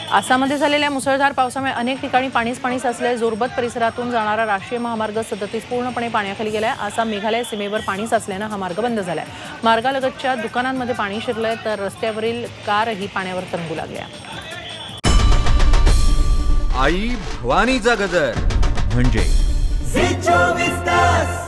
आसाममध्ये झालेल्या मुसळधार पावसामुळे अनेक ठिकाणी पाणी साचले। जोरबत परिसरातून जाणारा राष्ट्रीय महामार्ग 37 पूर्णपणे पाण्याखाली गेलाय। आसाम मेघालय सीमेवर पाणी साचल्याने हा मार्ग बंद झालाय। मार्गालगतच्या दुकानांमध्ये पाणी शिरलंय तर रस्त्यावरील कारही पाण्यावर तरंगू लागल्या। आई भवानीचा गजर म्हणजे